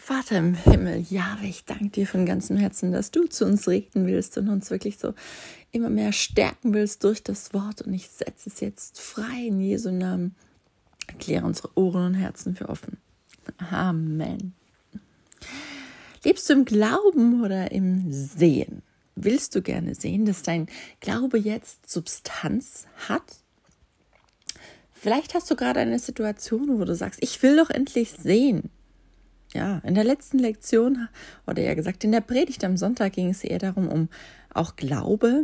Vater im Himmel, Jahwe, ich danke dir von ganzem Herzen, dass du zu uns reden willst und uns wirklich so immer mehr stärken willst durch das Wort. Und ich setze es jetzt frei in Jesu Namen. Erkläre unsere Ohren und Herzen für offen. Amen. Lebst du im Glauben oder im Sehen? Willst du gerne sehen, dass dein Glaube jetzt Substanz hat? Vielleicht hast du gerade eine Situation, wo du sagst, ich will doch endlich sehen. Ja, in der letzten Lektion, oder eher gesagt in der Predigt am Sonntag, ging es eher darum, um auch Glaube.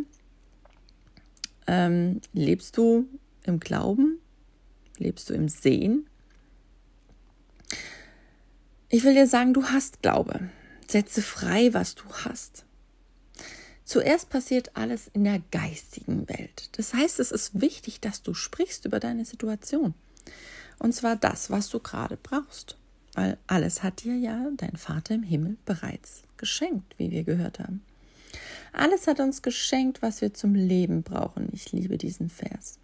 Lebst du im Glauben? Lebst du im Sehen? Ich will dir sagen, du hast Glaube. Setze frei, was du hast. Zuerst passiert alles in der geistigen Welt. Das heißt, es ist wichtig, dass du sprichst über deine Situation. Und zwar das, was du gerade brauchst. Weil alles hat dir ja dein Vater im Himmel bereits geschenkt, wie wir gehört haben. Alles hat uns geschenkt, was wir zum Leben brauchen. Ich liebe diesen Vers.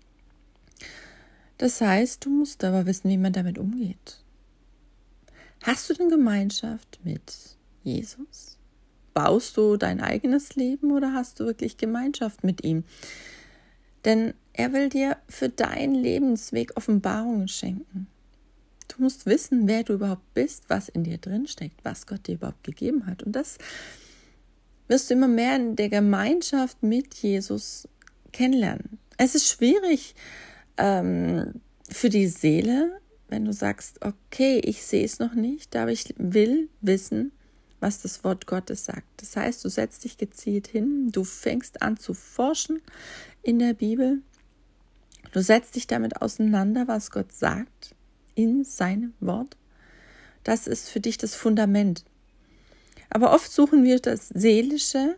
Das heißt, du musst aber wissen, wie man damit umgeht. Hast du denn Gemeinschaft mit Jesus? Baust du dein eigenes Leben oder hast du wirklich Gemeinschaft mit ihm? Denn er will dir für deinen Lebensweg Offenbarungen schenken. Du musst wissen, wer du überhaupt bist, was in dir drin steckt, was Gott dir überhaupt gegeben hat. Und das wirst du immer mehr in der Gemeinschaft mit Jesus kennenlernen. Es ist schwierig für die Seele, wenn du sagst, okay, ich sehe es noch nicht, aber ich will wissen, was das Wort Gottes sagt. Das heißt, du setzt dich gezielt hin, du fängst an zu forschen in der Bibel, du setzt dich damit auseinander, was Gott sagt in seinem Wort. Das ist für dich das Fundament. Aber oft suchen wir das Seelische,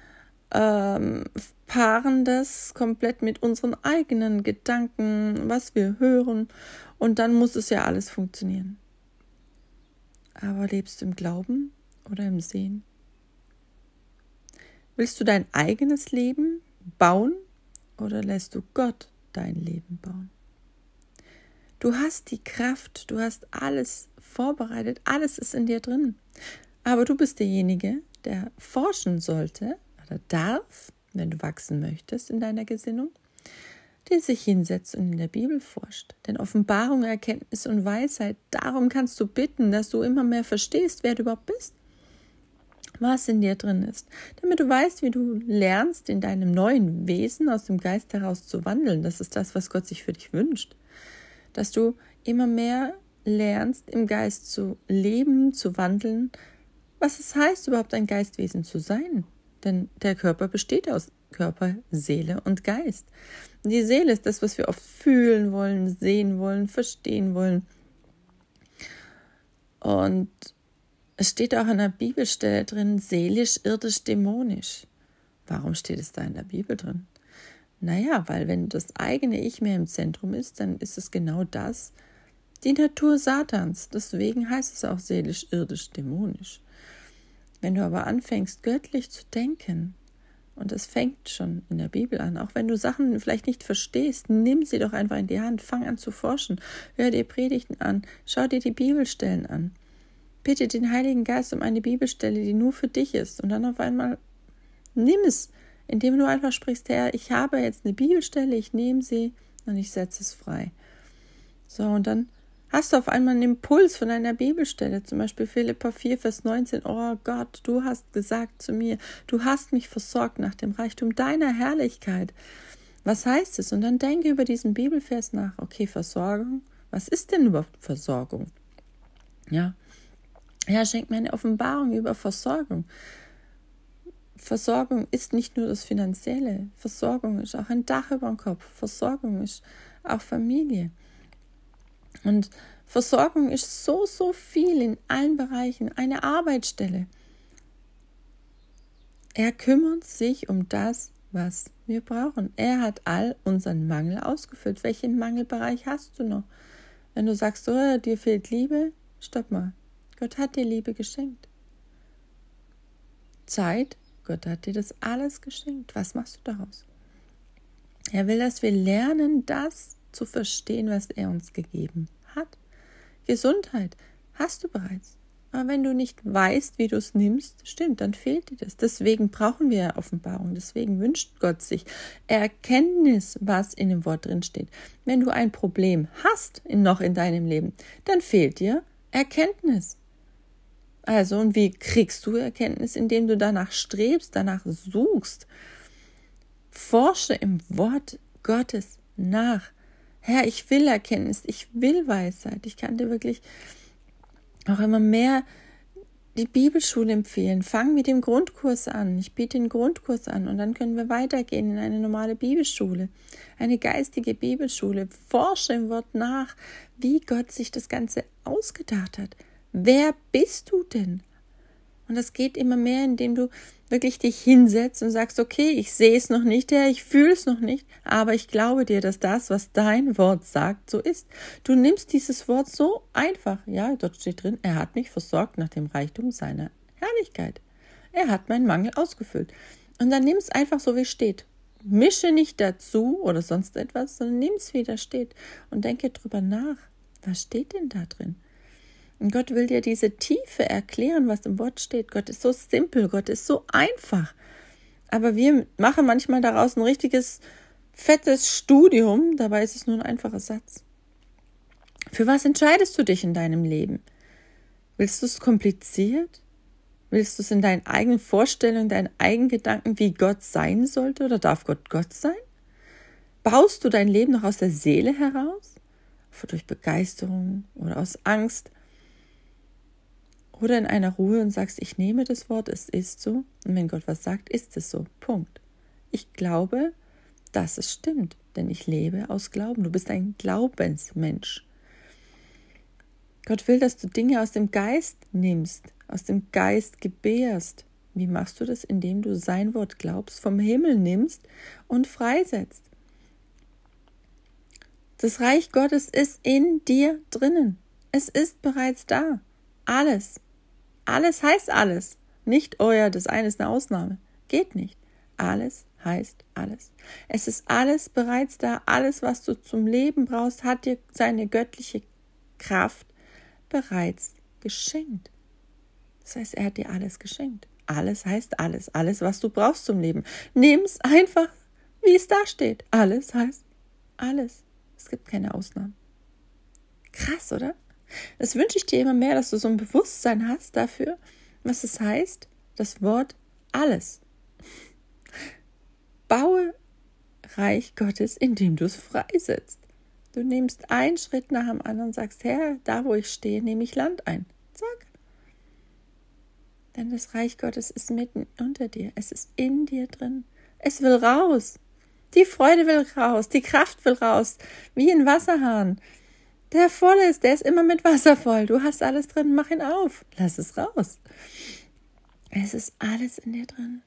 paaren das komplett mit unseren eigenen Gedanken, was wir hören, und dann muss es ja alles funktionieren. Aber lebst du im Glauben oder im Sehen? Willst du dein eigenes Leben bauen oder lässt du Gott dein Leben bauen? Du hast die Kraft, du hast alles vorbereitet, alles ist in dir drin. Aber du bist derjenige, der forschen sollte oder darf, wenn du wachsen möchtest in deiner Gesinnung, der sich hinsetzt und in der Bibel forscht. Denn Offenbarung, Erkenntnis und Weisheit, darum kannst du bitten, dass du immer mehr verstehst, wer du überhaupt bist, was in dir drin ist. Damit du weißt, wie du lernst, in deinem neuen Wesen aus dem Geist heraus zu wandeln. Das ist das, was Gott sich für dich wünscht. Dass du immer mehr lernst, im Geist zu leben, zu wandeln, was es heißt, überhaupt ein Geistwesen zu sein. Denn der Körper besteht aus Körper, Seele und Geist. Und die Seele ist das, was wir oft fühlen wollen, sehen wollen, verstehen wollen. Und es steht auch an der Bibelstelle drin, seelisch, irdisch, dämonisch. Warum steht es da in der Bibel drin? Naja, weil wenn das eigene Ich mehr im Zentrum ist, dann ist es genau das, die Natur Satans. Deswegen heißt es auch seelisch, irdisch, dämonisch. Wenn du aber anfängst, göttlich zu denken, und das fängt schon in der Bibel an, auch wenn du Sachen vielleicht nicht verstehst, nimm sie doch einfach in die Hand, fang an zu forschen, hör dir Predigten an, schau dir die Bibelstellen an. Bitte den Heiligen Geist um eine Bibelstelle, die nur für dich ist, und dann auf einmal nimm es, indem du einfach sprichst, Herr, ich habe jetzt eine Bibelstelle, ich nehme sie und ich setze es frei. So, und dann hast du auf einmal einen Impuls von einer Bibelstelle, zum Beispiel Philipper 4, Vers 19, oh Gott, du hast gesagt zu mir, du hast mich versorgt nach dem Reichtum deiner Herrlichkeit. Was heißt es? Und dann denke über diesen Bibelvers nach, okay, Versorgung, was ist denn überhaupt Versorgung? Ja, schenk mir eine Offenbarung über Versorgung. Versorgung ist nicht nur das Finanzielle. Versorgung ist auch ein Dach über dem Kopf. Versorgung ist auch Familie. Und Versorgung ist so viel in allen Bereichen. Eine Arbeitsstelle. Er kümmert sich um das, was wir brauchen. Er hat all unseren Mangel ausgefüllt. Welchen Mangelbereich hast du noch? Wenn du sagst, oh, dir fehlt Liebe, stopp mal. Gott hat dir Liebe geschenkt. Zeit, Gott hat dir das alles geschenkt. Was machst du daraus? Er will, dass wir lernen, das zu verstehen, was er uns gegeben hat. Gesundheit hast du bereits. Aber wenn du nicht weißt, wie du es nimmst, stimmt, dann fehlt dir das. Deswegen brauchen wir Offenbarung. Deswegen wünscht Gott sich Erkenntnis, was in dem Wort drin steht. Wenn du ein Problem hast noch in deinem Leben, dann fehlt dir Erkenntnis. Also, und wie kriegst du Erkenntnis? Indem du danach strebst, danach suchst. Forsche im Wort Gottes nach. Herr, ich will Erkenntnis, ich will Weisheit. Ich kann dir wirklich auch immer mehr die Bibelschule empfehlen. Fang mit dem Grundkurs an. Ich biete den Grundkurs an und dann können wir weitergehen in eine normale Bibelschule, eine geistige Bibelschule. Forsche im Wort nach, wie Gott sich das Ganze ausgedacht hat. Wer bist du denn? Und das geht immer mehr, indem du wirklich dich hinsetzt und sagst, okay, ich sehe es noch nicht, Herr, ich fühle es noch nicht, aber ich glaube dir, dass das, was dein Wort sagt, so ist. Du nimmst dieses Wort so einfach. Ja, dort steht drin, er hat mich versorgt nach dem Reichtum seiner Herrlichkeit. Er hat meinen Mangel ausgefüllt. Und dann nimm es einfach so, wie es steht. Mische nicht dazu oder sonst etwas, sondern nimm es, wie da steht und denke drüber nach. Was steht denn da drin? Und Gott will dir diese Tiefe erklären, was im Wort steht. Gott ist so simpel, Gott ist so einfach. Aber wir machen manchmal daraus ein richtiges, fettes Studium. Dabei ist es nur ein einfacher Satz. Für was entscheidest du dich in deinem Leben? Willst du es kompliziert? Willst du es in deinen eigenen Vorstellungen, deinen eigenen Gedanken, wie Gott sein sollte? Oder darf Gott Gott sein? Baust du dein Leben noch aus der Seele heraus? Durch Begeisterung oder aus Angst? Oder in einer Ruhe und sagst, ich nehme das Wort, es ist so. Und wenn Gott was sagt, ist es so. Punkt. Ich glaube, dass es stimmt, denn ich lebe aus Glauben. Du bist ein Glaubensmensch. Gott will, dass du Dinge aus dem Geist nimmst, aus dem Geist gebärst. Wie machst du das? Indem du sein Wort glaubst, vom Himmel nimmst und freisetzt. Das Reich Gottes ist in dir drinnen. Es ist bereits da. Alles. Alles heißt alles. Nicht euer, das eine ist eine Ausnahme. Geht nicht. Alles heißt alles. Es ist alles bereits da. Alles, was du zum Leben brauchst, hat dir seine göttliche Kraft bereits geschenkt. Das heißt, er hat dir alles geschenkt. Alles heißt alles. Alles, was du brauchst zum Leben. Nimm es einfach, wie es da steht. Alles heißt alles. Es gibt keine Ausnahmen. Krass, oder? Das wünsche ich dir immer mehr, dass du so ein Bewusstsein hast dafür, was es heißt, das Wort alles. Baue Reich Gottes, indem du es freisetzt. Du nimmst einen Schritt nach dem anderen und sagst, Herr, da wo ich stehe, nehme ich Land ein. Zack. Denn das Reich Gottes ist mitten unter dir. Es ist in dir drin. Es will raus. Die Freude will raus. Die Kraft will raus. Wie ein Wasserhahn. Der voll ist, der ist immer mit Wasser voll. Du hast alles drin, mach ihn auf. Lass es raus. Es ist alles in dir drin.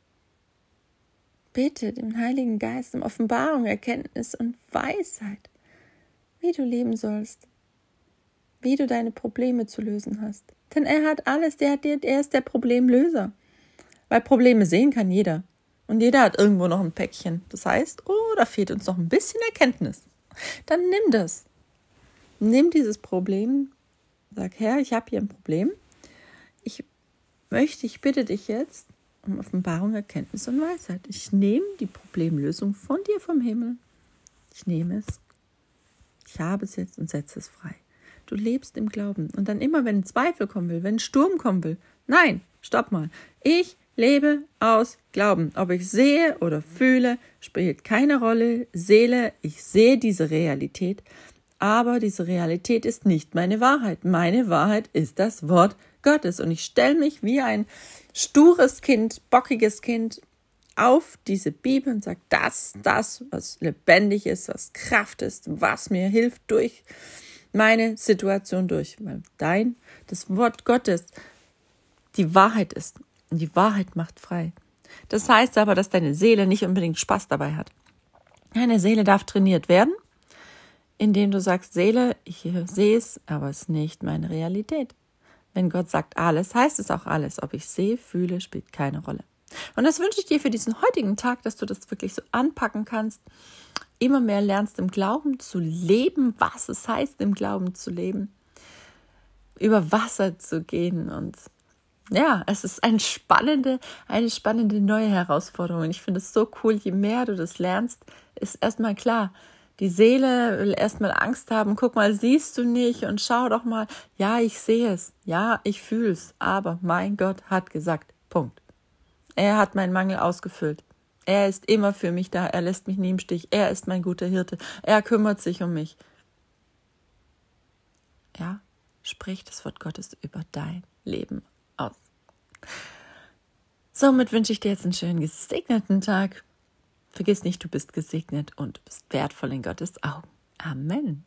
Bitte dem Heiligen Geist um Offenbarung, Erkenntnis und Weisheit, wie du leben sollst, wie du deine Probleme zu lösen hast. Denn er hat alles, er ist der Problemlöser. Weil Probleme sehen kann jeder. Und jeder hat irgendwo noch ein Päckchen. Das heißt, da fehlt uns noch ein bisschen Erkenntnis. Dann nimm das. Nimm dieses Problem, sag, Herr, ich habe hier ein Problem. Ich bitte dich jetzt um Offenbarung, Erkenntnis und Weisheit. Ich nehme die Problemlösung von dir vom Himmel. Ich nehme es. Ich habe es jetzt und setze es frei. Du lebst im Glauben. Und dann immer, wenn ein Zweifel kommen will, wenn ein Sturm kommen will, nein, stopp mal. Ich lebe aus Glauben. Ob ich sehe oder fühle, spielt keine Rolle. Seele, ich sehe diese Realität. Aber diese Realität ist nicht meine Wahrheit. Meine Wahrheit ist das Wort Gottes. Und ich stelle mich wie ein stures Kind, bockiges Kind auf diese Bibel und sage, das, was lebendig ist, was Kraft ist, was mir hilft durch meine Situation durch. Weil das Wort Gottes die Wahrheit ist. Und die Wahrheit macht frei. Das heißt aber, dass deine Seele nicht unbedingt Spaß dabei hat. Deine Seele darf trainiert werden, indem du sagst, Seele, ich sehe es, aber es ist nicht meine Realität. Wenn Gott sagt alles, heißt es auch alles. Ob ich sehe, fühle, spielt keine Rolle. Und das wünsche ich dir für diesen heutigen Tag, dass du das wirklich so anpacken kannst, immer mehr lernst, im Glauben zu leben, was es heißt, im Glauben zu leben. über Wasser zu gehen. Und ja, es ist eine spannende neue Herausforderung. Und ich finde es so cool, je mehr du das lernst, ist erstmal klar, die Seele will erstmal Angst haben. Guck mal, siehst du nicht? Und schau doch mal, ja, ich sehe es, ja, ich fühle es, aber mein Gott hat gesagt, Punkt. Er hat meinen Mangel ausgefüllt. Er ist immer für mich da, er lässt mich nie im Stich. Er ist mein guter Hirte, er kümmert sich um mich. Ja, sprich das Wort Gottes über dein Leben aus. Somit wünsche ich dir jetzt einen schönen gesegneten Tag. Vergiss nicht, du bist gesegnet und du bist wertvoll in Gottes Augen. Amen.